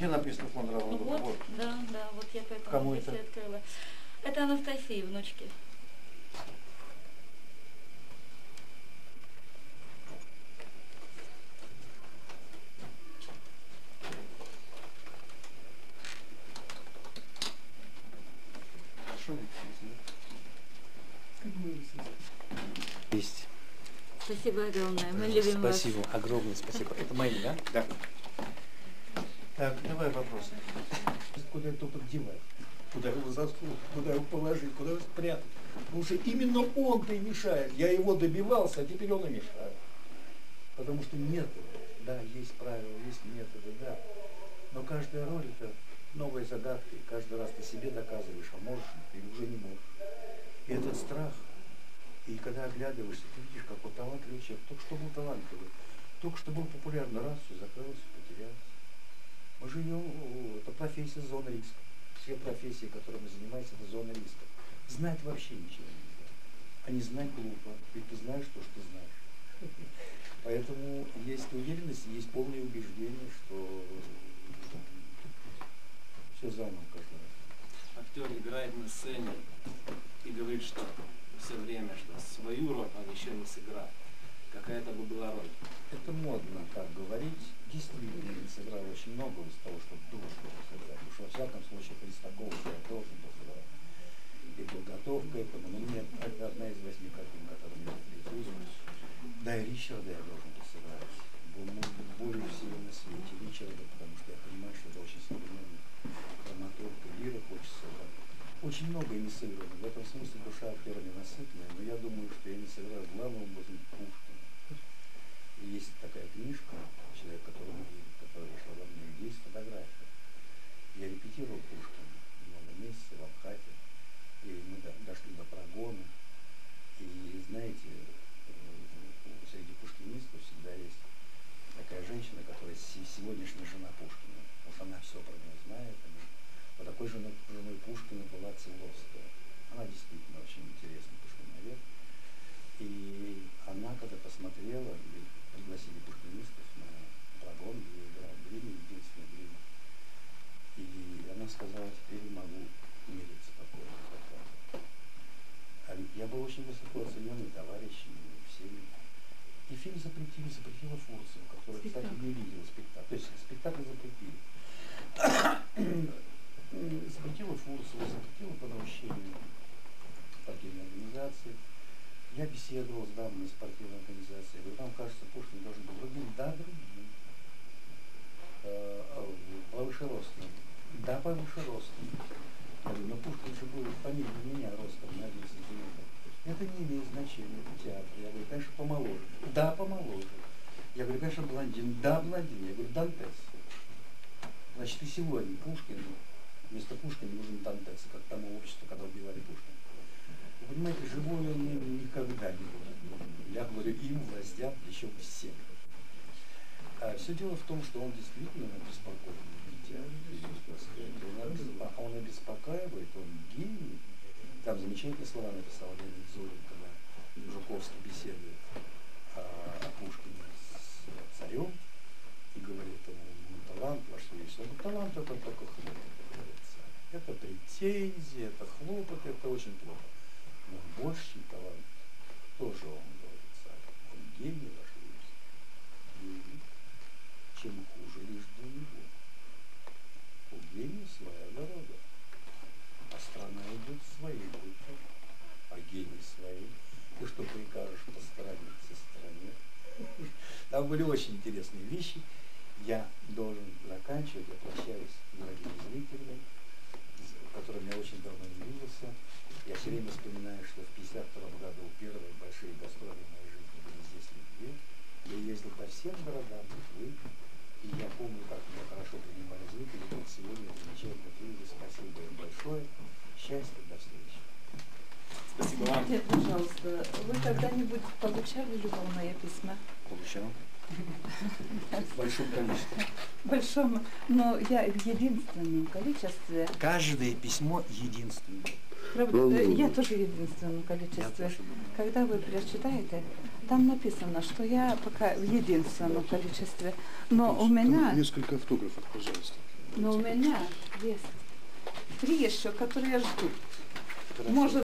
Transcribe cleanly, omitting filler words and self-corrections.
Где написано фон Равлова? Вот, Вот. да, да, вот я поэтому Кому здесь это? и открыла. Это Анастасии, внучки. Хорошо есть. Спасибо огромное. Мы любим вас. Спасибо, огромное спасибо. Это мои, да? Да. Так, давай вопрос. Куда это только девать? Куда его засунуть? Куда его положить? Куда его спрятать? Потому что именно он-то и мешает. Я его добивался, а теперь он и мешает. Потому что методы, да, есть правила, есть методы, да. Но каждая роль это новая загадка. И каждый раз ты себе доказываешь, а можешь или уже не можешь. И этот страх. И когда оглядываешься, ты видишь, какой талантливый человек. Только что был талантливый. Только что был популярный, раз, все закрылось, потерялось. Мы живем, это профессия зона риска. Все профессии, которыми занимаемся, это зона риска. Знать вообще ничего нельзя. А не знать глупо, ведь ты знаешь то, что ты знаешь. Поэтому есть уверенность, есть полное убеждение, что все заново каждый раз. Актер играет на сцене и говорит, что все время, что свою роль он еще не сыграл. Какая-то бы была роль. Это модно так говорить. Действительно, я сыграл очень много из того, что должен был сыграть. Потому что во всяком случае Христакова я должен был сыграть. И подготовка к этому. Но мне это одна из 8 картин, которые мне присутствуют. Да, и Ричарда я должен был сыграть. Более всего на свете Ричарда, потому что я понимаю, что это очень современный драматург, и лира хочется сыграть. Очень многое не сыграно. В этом смысле душа актера ненасытная, но я думаю, что я не сыграл главным образом Пушкина. И есть такая книжка, человек, которому верит, которая вышла во мне, где есть фотография. Я репетировал Пушкина много месяцев в Абхате, и мы дошли до прогона. И знаете, среди пушкинистов всегда есть такая женщина, которая сегодняшняя жена Пушкина, потому что она все про него знает. Вот такой женой Пушкина была Целовская. Она действительно очень интересный пушкиновед. И она, когда посмотрела, пригласили пушкинистов на прогон, где я играл Гриня, единственный Гриня. И она сказала, теперь могу умереть спокойно. Я был очень высоко оцененный товарищами, всеми. И фильм запретила Фурцева, который, кстати, не видел спектакль. То есть спектакль запретили. Запретила Фурцева, запретила по наущению партийной организации. Я беседовал с дамами из партийной организации. Я говорю, вам кажется, Пушкин должен был другим? Да, другим. Повыше ростом. Да, повыше ростом. Я говорю, но Пушкин же был пониже меня ростом на 10 сантиметров. Это не имеет значения, это театр. Я говорю, конечно, помоложе. Да, помоложе. Я говорю, конечно, блондин. Да, блондин. Я говорю, Дантес. Значит, и сегодня Пушкин, вместо Пушкина нужен Дантес, как тому обществу, когда убивали Пушкина. Вы понимаете, живой он никогда не будет. Я говорю, им, властям, еще всем. Все дело в том, что он действительно беспокойный. Он обеспокаивает, он гений. Там замечательные слова написал Леонид Зорин, когда Жуковский беседует о Пушкине с царем и говорит ему, талант ваш величество. Ну, талант это только хлопот, говорится. Это претензии, это хлопот, это очень плохо. Но больший талант тоже он, говорит царь. Он гений ваш величество. Гений. Чем хуже лишь для него. У гения своя дорога. А страна идет своей путем, а гений своей. Ты что прикажешь посторониться стране? Там были очень интересные вещи. Я должен заканчивать, я прощаюсь с дорогими зрителями, которыми я очень давно не виделся. Я все время вспоминаю, что в 1952 году первые большие гастроли в моей жизни были здесь, в Литве. Я ездил по всем городам Литвы. И я помню, как меня хорошо принимали зрители. Вот сегодня замечательно приняли. Спасибо им большое. Счастья, до встречи. Спасибо вам. Скажите, пожалуйста, вы когда-нибудь получали любовные письма? Получал. В большом количестве. Большом, но я в единственном количестве. Каждое письмо единственное. Правда, я тоже в единственном количестве. Когда вы прочитаете, там написано, что я пока в единственном количестве. Но у меня... Несколько автографов, пожалуйста. Но у меня есть 3 еще, которые ждут. Хорошо. Может